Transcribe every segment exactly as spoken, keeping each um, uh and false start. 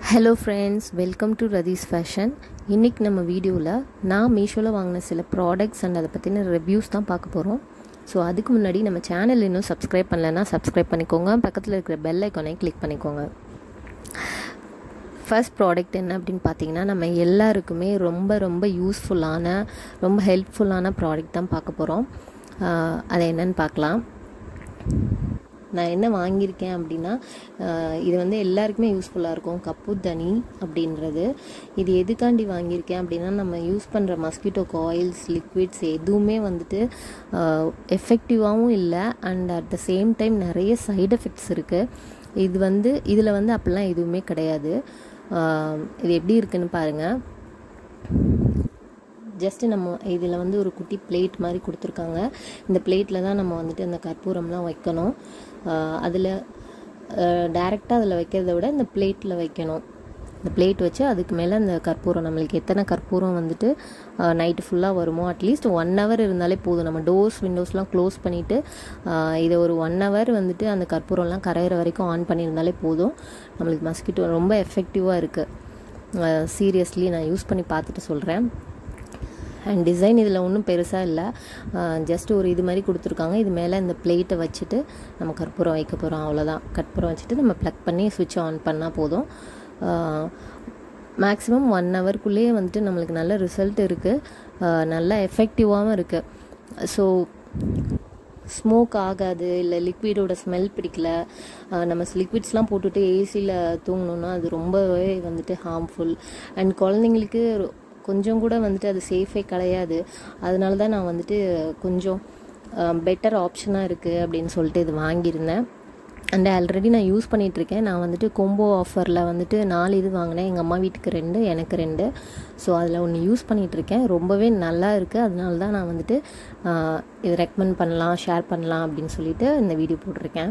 Hello friends, welcome to Radhi's Fashion. இன்னைக்கு நம்ம வீடியோவில் நான் மீஷோவில் வாங்கின சில ப்ராடக்ட்ஸ் அண்ட் அதை பற்றின ரிவ்யூஸ் தான் பார்க்க போகிறோம். ஸோ அதுக்கு முன்னாடி நம்ம சேனல் இன்னும் சப்ஸ்கிரைப் பண்ணலைன்னா சப்ஸ்கிரைப் பண்ணிக்கோங்க, பக்கத்தில் இருக்கிற பெல் ஐக்கானை கிளிக் பண்ணிக்கோங்க. ஃபர்ஸ்ட் ப்ராடக்ட் என்ன அப்படின்னு பார்த்தீங்கன்னா, நம்ம எல்லாருக்குமே ரொம்ப ரொம்ப யூஸ்ஃபுல்லான ரொம்ப ஹெல்ப்ஃபுல்லான ப்ராடக்ட் தான் பார்க்க போகிறோம். அதை என்னன்னு பார்க்கலாம். நான் என்ன வாங்கியிருக்கேன் அப்படின்னா, இது வந்து எல்லாருக்குமே யூஸ்ஃபுல்லாக இருக்கும். கபூர் தனி அப்படின்றது. இது எதுக்காண்டி வாங்கியிருக்கேன் அப்படின்னா, நம்ம யூஸ் பண்ணுற மஸ்கிட்டோ காயில்ஸ், லிக்விட்ஸ் எதுவுமே வந்துட்டு எஃபெக்டிவாகவும் இல்லை and at the same time நிறைய சைடு எஃபெக்ட்ஸ் இருக்குது. இது வந்து இதில் வந்து அப்படிலாம் எதுவுமே கிடையாது. இது எப்படி இருக்குன்னு பாருங்கள். ஜஸ்ட்டு நம்ம இதில் வந்து ஒரு குட்டி பிளேட் மாதிரி கொடுத்துருக்காங்க. இந்த பிளேட்டில் தான் நம்ம வந்துட்டு அந்த கற்பூரம்லாம் வைக்கணும். அதில் டைரெக்டாக அதில் வைக்கிறத விட இந்த பிளேட்டில் வைக்கணும். இந்த பிளேட் வச்சு அதுக்கு மேலே அந்த கற்பூரம், நம்மளுக்கு எத்தனை கற்பூரம் வந்துட்டு நைட்டு ஃபுல்லாக வருமோ அட்லீஸ்ட் ஒன் ஹவர் இருந்தாலே போதும். நம்ம டோர்ஸ் விண்டோஸ்லாம் க்ளோஸ் பண்ணிவிட்டு இதை ஒரு ஒன் ஹவர் வந்துட்டு அந்த கற்பூரம்லாம் கரையிற வரைக்கும் ஆன் பண்ணியிருந்தாலே போதும். நம்மளுக்கு மஸ்கிட்டோ ரொம்ப எஃபெக்டிவாக இருக்குது. சீரியஸ்லி நான் யூஸ் பண்ணி பார்த்துட்டு சொல்கிறேன். அண்ட் டிசைன் இதில் ஒன்றும் பெருசாக இல்லை, ஜஸ்ட் ஒரு இது மாதிரி கொடுத்துருக்காங்க. இது மேலே இந்த பிளேட்டை வச்சுட்டு நம்ம கற்பூரம் வைக்க போகிறோம், அவ்வளோதான். கற்பூரம் வச்சுட்டு நம்ம ப்ளக் பண்ணி ஸ்விட்ச் ஆன் பண்ணால் போதும். மேக்ஸிமம் ஒன் ஹவர்க்குள்ளேயே வந்துட்டு நம்மளுக்கு நல்ல ரிசல்ட் இருக்குது, நல்ல எஃபெக்டிவாகவும் இருக்குது. ஸோ ஸ்மோக் ஆகாது, இல்லை லிக்விடோட ஸ்மெல் பிடிக்கல. நம்ம லிக்விட்ஸ்லாம் போட்டுட்டு ஏசியில் தூங்கணுன்னா அது ரொம்பவே வந்துட்டு ஹார்ம்ஃபுல். அண்ட் குழந்தைங்களுக்கு கொஞ்சம் கூட வந்துட்டு அது சேஃபே கிடையாது. அதனால தான் நான் வந்துட்டு கொஞ்சம் பெட்டர் ஆப்ஷனாக இருக்குது அப்படின்னு சொல்லிட்டு இது வாங்கியிருந்தேன். அண்ட் ஆல்ரெடி நான் யூஸ் பண்ணிகிட்ருக்கேன். நான் வந்துட்டு கொம்போ ஆஃபரில் வந்துட்டு நாலு இது வாங்கினேன். எங்கள் அம்மா வீட்டுக்கு ரெண்டு, எனக்கு ரெண்டு. ஸோ அதில் ஒன்று யூஸ் பண்ணிகிட்ருக்கேன். ரொம்பவே நல்லா இருக்குது. அதனால தான் நான் வந்துட்டு இது ரெக்கமெண்ட் பண்ணலாம், ஷேர் பண்ணலாம் அப்படின்னு சொல்லிட்டு இந்த வீடியோ போட்டிருக்கேன்.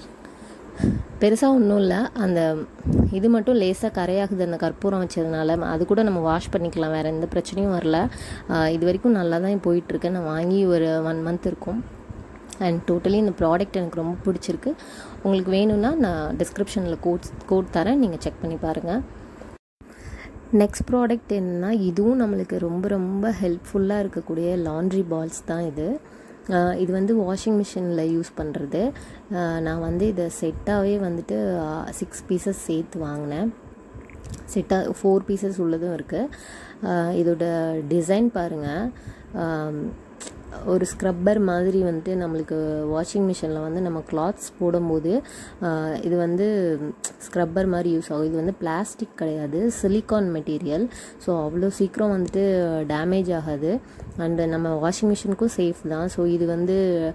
பெருசாக ஒன்றும் இல்லை, அந்த இது மட்டும் லேசாக கரையாகுது அந்த கற்பூரம் வச்சதுனால. அது கூட நம்ம வாஷ் பண்ணிக்கலாம், வேறு எந்த பிரச்சனையும் வரல. இது வரைக்கும் நல்லா தான் போயிட்டுருக்கு. நான் வாங்கி ஒரு ஒன் மந்த் இருக்கும். அண்ட் டோட்டலி இந்த ப்ராடக்ட் எனக்கு ரொம்ப பிடிச்சிருக்கு. உங்களுக்கு வேணும்னா நான் டிஸ்கிரிப்ஷனில் கோட்ஸ் கோட் தரேன், நீங்கள் செக் பண்ணி பாருங்கள். நெக்ஸ்ட் ப்ராடக்ட் என்னென்னா, இதுவும் நம்மளுக்கு ரொம்ப ரொம்ப ஹெல்ப்ஃபுல்லாக இருக்கக்கூடிய லாண்ட்ரி பால்ஸ் தான் இது. இது வந்து வாஷிங் மிஷினில் யூஸ் பண்ணுறது. நான் வந்து இதை செட்டாகவே வந்துட்டு சிக்ஸ் பீசஸ் சேர்த்து வாங்கினேன். செட்டாக ஃபோர் பீசஸ் உள்ளதும் இருக்குது. இதோட டிசைன் பாருங்கள், ஒரு ஸ்க்ரப்பர் மாதிரி வந்துட்டு நம்மளுக்கு வாஷிங் மிஷினில் வந்து நம்ம கிளாத்ஸ் போடும்போது இது வந்து ஸ்க்ரப்பர் மாதிரி யூஸ் ஆகும். இது வந்து பிளாஸ்டிக் கிடையாது, சிலிக்கான் மெட்டீரியல். ஸோ அவ்வளோ சீக்கிரம் வந்துட்டு டேமேஜ் ஆகாது. அண்டு நம்ம வாஷிங் மிஷினுக்கும் சேஃப் தான். ஸோ இது வந்து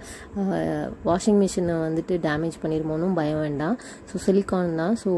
வாஷிங் மிஷினை வந்துட்டு டேமேஜ் பண்ணிடுமோனும் பயம் வேண்டாம். ஸோ சிலிக்கான் தான். ஸோ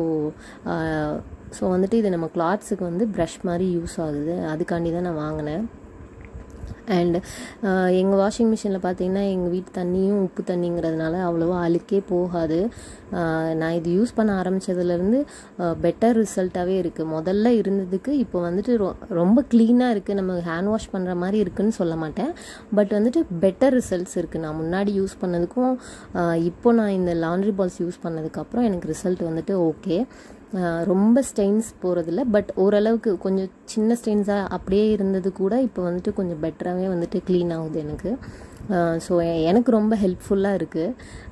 ஸோ வந்துட்டு இது நம்ம கிளாத்ஸுக்கு வந்து ப்ரஷ் மாதிரி யூஸ் ஆகுது. அதுக்காண்டி தான் நான் வாங்கினேன். அண்ட் எங்கள் வாஷிங் மிஷினில் பார்த்தீங்கன்னா எங்கள் வீட்டு தண்ணியும் உப்பு தண்ணிங்கிறதுனால அவ்வளோவா அழுக்கே போகாது. நான் இது யூஸ் பண்ண ஆரம்பித்ததுலேருந்து பெட்டர் ரிசல்ட்டாகவே இருக்குது. முதல்ல இருந்ததுக்கு இப்போ வந்துட்டு ரொ ரொம்ப க்ளீனாக இருக்குது. நம்ம ஹேண்ட் வாஷ் பண்ணுற மாதிரி இருக்குதுன்னு சொல்ல மாட்டேன், பட் வந்துட்டு பெட்டர் ரிசல்ட்ஸ் இருக்குது. நான் முன்னாடி யூஸ் பண்ணதுக்கும் இப்போ நான் இந்த லாண்ட்ரி பால்ஸ் யூஸ் பண்ணதுக்கப்புறம் எனக்கு ரிசல்ட் வந்துட்டு ஓகே. ரொம்ப ஸ்டெயின்ஸ் போகிறதில்ல, பட் ஓரளவுக்கு கொஞ்சம் சின்ன ஸ்டெயின்ஸாக அப்படியே இருந்தது கூட இப்போ வந்துட்டு கொஞ்சம் பெட்டராகவே வந்துட்டு க்ளீன் ஆகுது எனக்கு. ஸோ எனக்கு ரொம்ப ஹெல்ப்ஃபுல்லாக இருக்குது,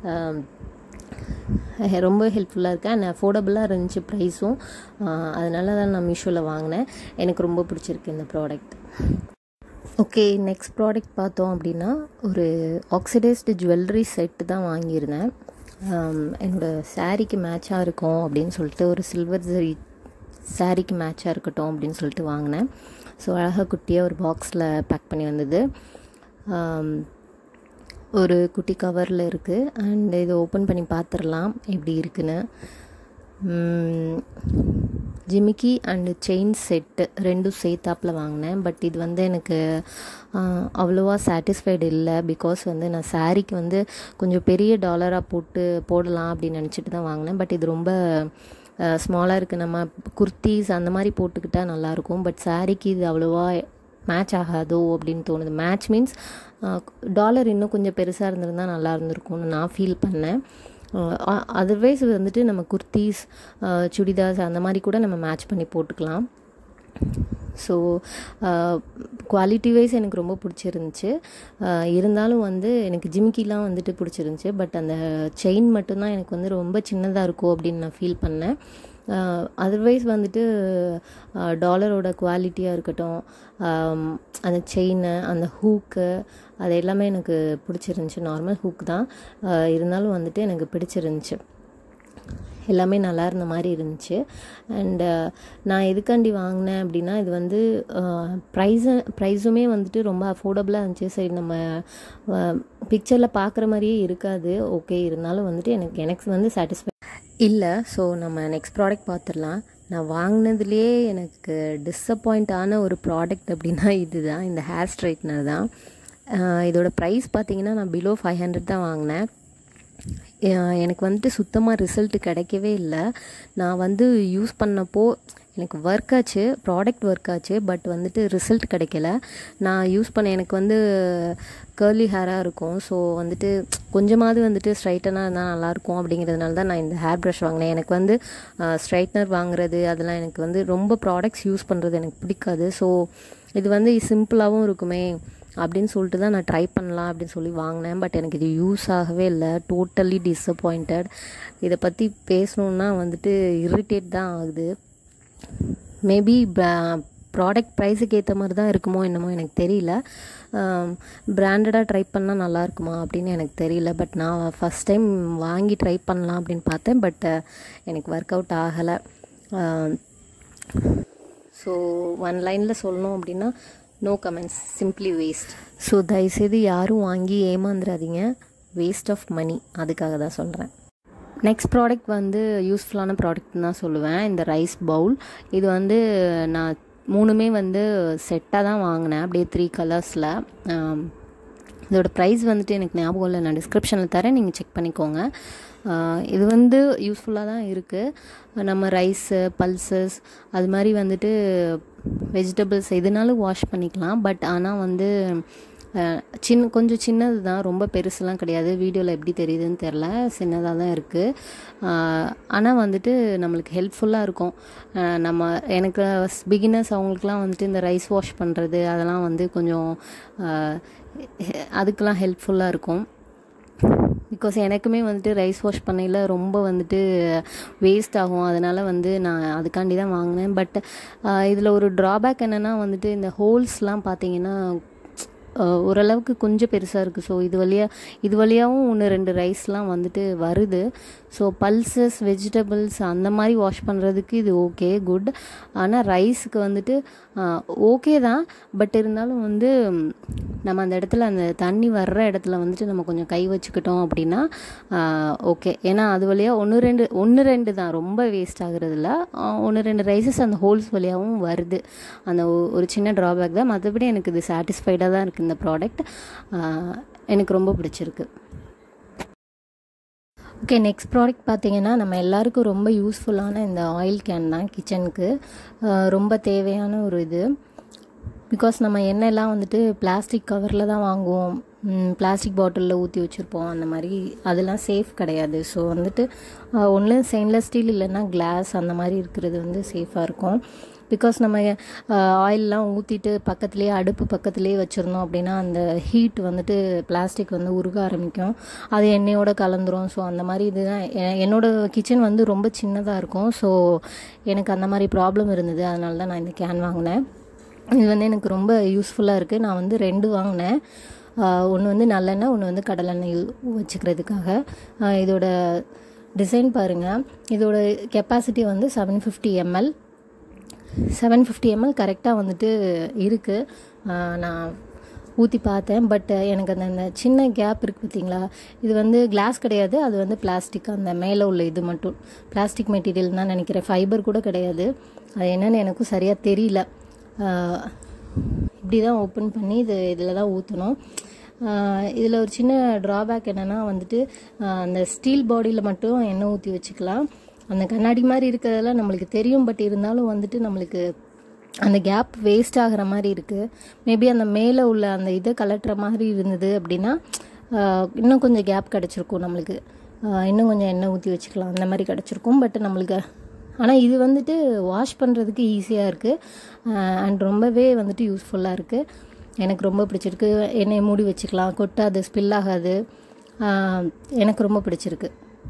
ரொம்ப ஹெல்ப்ஃபுல்லாக இருக்குது. அண்ட் அஃபோர்டபுளாக இருந்துச்சு ப்ரைஸும். அதனால தான் நான் மீஷோவில் வாங்கினேன். எனக்கு ரொம்ப பிடிச்சிருக்கு இந்த ப்ராடக்ட். ஓகே, நெக்ஸ்ட் ப்ராடக்ட் பார்த்தோம் அப்படின்னா, ஒரு ஆக்சிடைஸ்டு ஜுவல்லரி செட்டு தான் வாங்கியிருந்தேன். என்னோடய சாரீக்கு மேட்சாக இருக்கும் அப்படின்னு சொல்லிட்டு, ஒரு சில்வர் ஜரி சாரீக்கு மேட்சாக இருக்கட்டும் அப்படின்னு சொல்லிட்டு வாங்கினேன். ஸோ அழகாக குட்டியாக ஒரு பாக்ஸில் பேக் பண்ணி வந்தது. ஒரு குட்டி கவரில் இருக்குது. அண்ட் இதை ஓப்பன் பண்ணி பார்த்துடலாம் எப்படி இருக்குன்னு. ஜிமிக்கி அண்டு செயின் செட்டு ரெண்டும் சேர்த்தாப்பில் வாங்கினேன். பட் இது வந்து எனக்கு அவ்வளோவா சாட்டிஸ்ஃபைடு இல்லை. பிகாஸ் வந்து நான் சாரீக்கு வந்து கொஞ்சம் பெரிய டாலராக போட்டு போடலாம் அப்படின்னு நினச்சிட்டு தான் வாங்கினேன். பட் இது ரொம்ப ஸ்மாலாக இருக்குது. நம்ம குர்த்திஸ் அந்த மாதிரி போட்டுக்கிட்டால் நல்லாயிருக்கும். பட் சாரீக்கு இது அவ்வளோவா மேட்ச் ஆகாதோ அப்படின்னு தோணுது. மேட்ச் மீன்ஸ் டாலர் இன்னும் கொஞ்சம் பெருசாக இருந்திருந்தால் நல்லா இருந்திருக்கும்னு நான் ஃபீல் பண்ணேன். அதர்வைஸ் வந்துட்டு நம்ம குர்த்திஸ், சுடிதாஸ் அந்த மாதிரி கூட நம்ம மேட்ச் பண்ணி போட்டுக்கலாம். ஸோ குவாலிட்டி வைஸ் எனக்கு ரொம்ப பிடிச்சிருந்துச்சி. இருந்தாலும் வந்து எனக்கு ஜிமிக்கிலாம் வந்துட்டு பிடிச்சிருந்துச்சி. பட் அந்த செயின் மட்டும்தான் எனக்கு வந்து ரொம்ப சின்னதாக இருக்கும் அப்படின்னு நான் ஃபீல் பண்ணேன். அதர்வைஸ் வந்துட்டு டாலரோட குவாலிட்டியாக இருக்கட்டும், அந்த செயின், அந்த ஹூக்கு, அது எல்லாமே எனக்கு பிடிச்சிருந்துச்சி. நார்மல் ஹூக் தான் இருந்தாலும் வந்துட்டு எனக்கு பிடிச்சிருந்துச்சி. எல்லாமே நல்லா இருந்த மாதிரி இருந்துச்சு. அண்டு நான் எதுக்காண்டி வாங்கினேன் அப்படின்னா, இது வந்து ப்ரைஸு ப்ரைஸுமே வந்துட்டு ரொம்ப அஃபோர்டபுளாக இருந்துச்சு. சரி, நம்ம பிக்சரில் பார்க்குற மாதிரியே இருக்காது. ஓகே, இருந்தாலும் வந்துட்டு எனக்கு எனக்கு வந்து சாட்டிஸ்ஃபை இல்லை. ஸோ நம்ம நெக்ஸ்ட் ப்ராடக்ட் பார்த்துடலாம். நான் வாங்கினதுலேயே எனக்கு டிஸப்பாயிண்ட் ஆன ஒரு ப்ராடக்ட் அப்படின்னா இது தான், இந்த ஹேர் ஸ்ட்ரைட்னர் தான். இதோட ப்ரைஸ் பார்த்திங்கன்னா நான் பிலோ ஃபைவ் ஹண்ட்ரட் தான் வாங்கினேன். எனக்கு வந்துட்டு சுத்தமாக ரிசல்ட் கிடைக்கவே இல்லை. நான் வந்து யூஸ் பண்ணப்போ எனக்கு ஒர்க் ஆச்சு, ப்ராடக்ட் ஒர்க் ஆச்சு. பட் வந்துட்டு ரிசல்ட் கிடைக்கல. நான் யூஸ் பண்ண எனக்கு வந்து கர்லி ஹேராக இருக்கும். ஸோ வந்துட்டு கொஞ்சமாவது வந்துட்டு ஸ்ட்ரைட்டனாக இருந்தால் நல்லாயிருக்கும் அப்படிங்கிறதுனால தான் நான் இந்த ஹேர் ப்ரஷ் வாங்கினேன். எனக்கு வந்து ஸ்ட்ரைட்னர் வாங்குறது அதெல்லாம் எனக்கு வந்து ரொம்ப ப்ராடக்ட்ஸ் யூஸ் பண்ணுறது எனக்கு பிடிக்காது. ஸோ இது வந்து சிம்பிளாகவும் இருக்குமே அப்படின்னு சொல்லிட்டு தான் நான் ட்ரை பண்ணலாம் அப்படின்னு சொல்லி வாங்கினேன். பட் எனக்கு இது யூஸ் ஆகவே இல்லை. Totally disappointed. இதை பற்றி பேசணுன்னா வந்துட்டு இரிட்டேட் தான் ஆகுது. மேபி ப்ராடக்ட் ப்ரைஸுக்கு ஏற்ற மாதிரி தான் இருக்குமோ என்னமோ எனக்கு தெரியல. பிராண்டடாக ட்ரை பண்ணால் நல்லா இருக்குமா அப்படின்னு எனக்கு தெரியல. பட் நான் ஃபஸ்ட் டைம் வாங்கி ட்ரை பண்ணலாம் அப்படின்னு பார்த்தேன். பட் எனக்கு ஒர்க் அவுட் ஆகலை. ஸோ ஒன் லைனில் சொல்லணும் அப்படின்னா, no comments, simply waste. So தயவுசெய்து யாரும் வாங்கி ஏமாந்துடாதீங்க. வேஸ்ட் ஆஃப் மணி, அதுக்காக தான் சொல்கிறேன். நெக்ஸ்ட் ப்ராடக்ட் வந்து யூஸ்ஃபுல்லான ப்ராடக்ட்னு தான் சொல்லுவேன். இந்த ரைஸ் பவுல். இது வந்து நான் மூணுமே வந்து செட்டாக தான் வாங்கினேன், அப்படியே த்ரீ கலர்ஸில். இதோட ப்ரைஸ் வந்துட்டு எனக்கு ஞாபகம் இல்லை, நான் டிஸ்கிரிப்ஷனில் தரேன், நீங்கள் செக் பண்ணிக்கோங்க. இது வந்து யூஸ்ஃபுல்லாக தான் இருக்குது. நம்ம ரைஸு, பல்சஸ், அது மாதிரி வந்துட்டு வெஜிடபிள்ஸ் எதுனாலும் வாஷ் பண்ணிக்கலாம். பட் ஆனால் வந்து சின்ன கொஞ்சம் சின்னது தான், ரொம்ப பெருசுலாம் கிடையாது. வீடியோவில் எப்படி தெரியுதுன்னு தெரில, சின்னதாக தான் இருக்குது. ஆனால் வந்துட்டு நம்மளுக்கு ஹெல்ப்ஃபுல்லாக இருக்கும். நம்ம எனக்கு பிகினர்ஸ் அவங்களுக்குலாம் வந்துட்டு இந்த ரைஸ் வாஷ் பண்ணுறது அதெல்லாம் வந்து கொஞ்சம் அதுக்கெலாம் ஹெல்ப்ஃபுல்லாக இருக்கும். பிகாஸ் எனக்குமே வந்துட்டு ரைஸ் வாஷ் பண்ணையில் ரொம்ப வந்துட்டு வேஸ்ட் ஆகும். அதனால் வந்து நான் அதுக்காண்டி தான் வாங்கினேன். பட் இதில் ஒரு ட்ராபேக் என்னென்னா வந்துட்டு இந்த ஹோல்ஸ்லாம் பார்த்தீங்கன்னா ஓரளவுக்கு கொஞ்சம் பெருசாக இருக்குது. ஸோ இது வழியாக இது வழியாகவும் ஒன்று ரெண்டு ரைஸ்லாம் வந்துட்டு வருது. ஸோ பல்சஸ், வெஜிடபிள்ஸ் அந்த மாதிரி வாஷ் பண்ணுறதுக்கு இது ஓகே, குட். ஆனால் ரைஸுக்கு வந்துட்டு ஓகே தான். பட் இருந்தாலும் வந்து நம்ம அந்த இடத்துல அந்த தண்ணி வர்ற இடத்துல வந்துட்டு நம்ம கொஞ்சம் கை வச்சுக்கிட்டோம் அப்படின்னா ஓகே. ஏன்னா அது வழியாக ஒன்று ரெண்டு ஒன்று ரெண்டு தான், ரொம்ப வேஸ்ட் ஆகுறதில்ல. ஒன்று ரெண்டு ரைஸஸ் அந்த ஹோல்ஸ் வழியாகவும் வருது. அந்த ஒரு சின்ன ட்ராபேக் தான். மற்றபடி எனக்கு இது சாட்டிஸ்ஃபைடாக தான் இருக்குது. இந்த ப்ராடக்ட் எனக்கு ரொம்ப பிடிச்சிருக்கு. ஓகே, நெக்ஸ்ட் ப்ராடக்ட் பார்த்திங்கன்னா, நம்ம எல்லாருக்கும் ரொம்ப யூஸ்ஃபுல்லான இந்த ஆயில் கேன் தான். கிச்சனுக்கு ரொம்ப தேவையான ஒரு இது. பிகாஸ் நம்ம எண்ணெய்லாம் வந்துட்டு பிளாஸ்டிக் கவரில் தான் வாங்குவோம், பிளாஸ்டிக் பாட்டிலில் ஊற்றி வச்சுருப்போம். அந்த மாதிரி அதெல்லாம் சேஃப் கிடையாது. ஸோ வந்துட்டு ஒன்று ஸ்டெயின்லெஸ் ஸ்டீல் இல்லைன்னா கிளாஸ் அந்த மாதிரி இருக்கிறது வந்து சேஃபாக இருக்கும். பிகாஸ் நம்ம ஆயிலெலாம் ஊற்றிட்டு பக்கத்துலேயே அடுப்பு பக்கத்துலேயே வச்சுருந்தோம் அப்படின்னா அந்த ஹீட் வந்துட்டு பிளாஸ்டிக் வந்து உருக ஆரம்பிக்கும், அது எண்ணெயோடு கலந்துரும். ஸோ அந்த மாதிரி இதுதான். என்னோடய கிச்சன் வந்து ரொம்ப சின்னதாக இருக்கும். ஸோ எனக்கு அந்த மாதிரி ப்ராப்ளம் இருந்தது. அதனால தான் நான் இந்த கேன் வாங்கினேன். இது வந்து எனக்கு ரொம்ப யூஸ்ஃபுல்லாக இருக்குது. நான் வந்து ரெண்டு வாங்கினேன். ஒன்று வந்து நல்லெண்ணெய், ஒன்று வந்து கடலெண்ணெய் வச்சுக்கிறதுக்காக. இதோட டிசைன் பாருங்கள். இதோட கெப்பாசிட்டி வந்து seven fifty ML seven fifty ML கரெக்டாக வந்துட்டு இருக்குது. நான் ஊற்றி பார்த்தேன். பட் எனக்கு அந்த அந்த சின்ன கேப் இருக்குது பார்த்திங்களா, இது வந்து கிளாஸ் கிடையாது, அது வந்து பிளாஸ்டிக். அந்த மேலே உள்ள இது மட்டும் பிளாஸ்டிக் மெட்டீரியல் தான் நினைக்கிறேன், ஃபைபர் கூட கிடையாது. அது என்னென்னு எனக்கும் சரியாக தெரியல. இப்படி தான் ஓப்பன் பண்ணி இது இதில் தான் ஊற்றணும். இதில் ஒரு சின்ன ட்ராபேக் என்னென்னா வந்துட்டு அந்த ஸ்டீல் பாடியில் மட்டும் எண்ணெய் ஊற்றி வச்சுக்கலாம். அந்த கண்ணாடி மாதிரி இருக்கிறதெல்லாம் நம்மளுக்கு தெரியும். பட் இருந்தாலும் வந்துட்டு நம்மளுக்கு அந்த கேப் வேஸ்ட் ஆகிற மாதிரி இருக்குது. மேபி அந்த மேலே உள்ள அந்த இதை கலட்டுற மாதிரி இருந்தது அப்படின்னா இன்னும் கொஞ்சம் கேப் கிடச்சிருக்கும் நம்மளுக்கு. இன்னும் கொஞ்சம் எண்ணெய் ஊற்றி வச்சுக்கலாம் அந்த மாதிரி கிடச்சிருக்கும். பட் நம்மளுக்கு ஆனால் இது வந்துட்டு வாஷ் பண்ணுறதுக்கு ஈஸியாக இருக்குது அண்ட் ரொம்பவே வந்துட்டு யூஸ்ஃபுல்லாக இருக்குது. எனக்கு ரொம்ப பிடிச்சிருக்கு. எண்ணெயை மூடி வச்சுக்கலாம், கொட்டாது, ஸ்பில் ஆகாது. எனக்கு ரொம்ப பிடிச்சிருக்கு.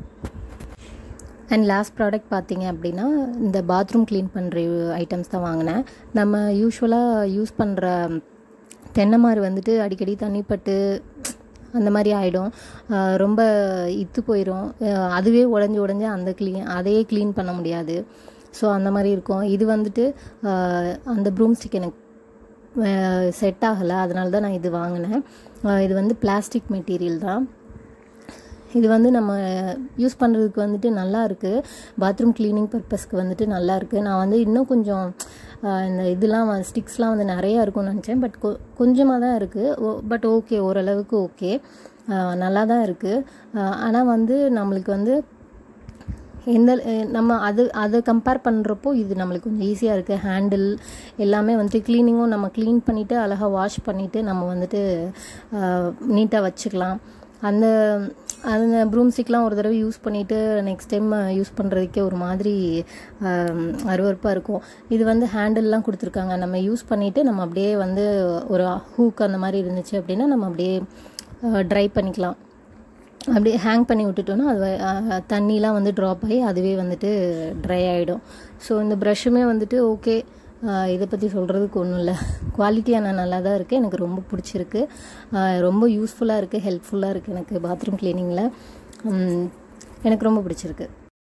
அண்ட் லாஸ்ட் ப்ராடக்ட் பார்த்தீங்க அப்படின்னா இந்த பாத்ரூம் க்ளீன் பண்ணுற ஐட்டம்ஸ் தான் வாங்கினேன். நம்ம யூஸ்வலாக யூஸ் பண்ணுற தென்னைமாறு வந்துட்டு அடிக்கடி தண்ணி பட்டு அந்த மாதிரி ஆகிடும், ரொம்ப இத்து போயிடும். அதுவே உடஞ்சி உடஞ்சி அந்த க்ளீன் அதையே க்ளீன் பண்ண முடியாது. ஸோ அந்த மாதிரி இருக்கும். இது வந்துட்டு அந்த ப்ரூம் ஸ்டிக் எனக்கு செட் ஆகலை, அதனால தான் நான் இது வாங்கினேன். இது வந்து பிளாஸ்டிக் மெட்டீரியல் தான். இது வந்து நம்ம யூஸ் பண்ணுறதுக்கு வந்துட்டு நல்லா இருக்குது. பாத்ரூம் க்ளீனிங் பர்பஸ்க்கு வந்துட்டு நல்லா இருக்குது. நான் வந்து இன்னும் கொஞ்சம் இந்த இதெல்லாம் ஸ்டிக்ஸ்லாம் வந்து நிறையா இருக்கும்னு நினச்சேன். பட் கொ கொஞ்சமாக தான் இருக்குது. பட் ஓகே, ஓரளவுக்கு ஓகே, நல்லா தான் இருக்குது. ஆனால் வந்து நம்மளுக்கு வந்து எந்த நம்ம அது அதை கம்பேர் பண்ணுறப்போ இது நம்மளுக்கு கொஞ்சம் ஈஸியாக இருக்குது. ஹேண்டில் எல்லாமே வந்துட்டு க்ளீனிங்கும் நம்ம க்ளீன் பண்ணிவிட்டு அழகாக வாஷ் பண்ணிவிட்டு நம்ம வந்துட்டு நீட்டாக வச்சுக்கலாம். அந்த அந்த ப்ரூம் ஸ்டிக்லாம் ஒரு தடவை யூஸ் பண்ணிவிட்டு நெக்ஸ்ட் டைம் யூஸ் பண்ணுறதுக்கே ஒரு மாதிரி அருவருப்பாக இருக்கும். இது வந்து ஹேண்டில்லாம் கொடுத்துருக்காங்க. நம்ம யூஸ் பண்ணிவிட்டு நம்ம அப்படியே வந்து ஒரு ஹூக் அந்த மாதிரி இருந்துச்சு அப்படின்னா நம்ம அப்படியே ட்ரை பண்ணிக்கலாம். அப்படியே ஹேங் பண்ணி விட்டுட்டோன்னா அது தண்ணிலாம் வந்து ட்ராப் ஆகி அதுவே வந்துட்டு ட்ரை ஆகிடும். ஸோ இந்த ப்ரஷ்ஷுமே வந்துட்டு ஓகே, இதை பற்றி சொல்கிறதுக்கு ஒன்றும் இல்லை. குவாலிட்டியான நல்லா தான் இருக்குது. எனக்கு ரொம்ப பிடிச்சிருக்கு. ரொம்ப யூஸ்ஃபுல்லாக இருக்குது, ஹெல்ப்ஃபுல்லாக இருக்குது எனக்கு பாத்ரூம் க்ளீனிங்கில். எனக்கு ரொம்ப பிடிச்சிருக்கு.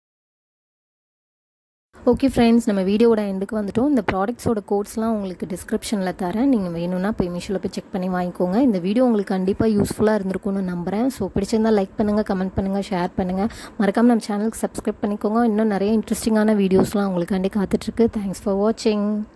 ஓகே ஃப்ரெண்ட்ஸ், நம்ம வீடியோட எண்டுக்கு வந்துட்டோம். இந்த ப்ராடக்ட்ஸோட கோட்ஸ்லாம் உங்களுக்கு டிஸ்கிரிப்ஷனில் தரேன். நீங்கள் வேணும்னா போய் மீஷோவில் போய் செக் பண்ணி வாங்கிக்கோங்க. இந்த வீடியோ உங்களுக்கு கண்டிப்பாக யூஸ்ஃபுல்லாக இருந்திருக்கும்னு நம்புகிறேன். ஸோ பிடிச்சிருந்தால் லைக் பண்ணுங்கள், கமெண்ட் பண்ணுங்கள், ஷேர் பண்ணுங்கள். மறக்காமல் நம்ம சேனலுக்கு சப்ஸ்கிரைப் பண்ணிக்கோங்க. இன்னும் நிறைய இன்ட்ரெஸ்டிங்கான வீடியோஸ்லாம் உங்களுக்காண்டி காத்துட்ருக்கு. தேங்க்ஸ் ஃபார் வாட்சிங்.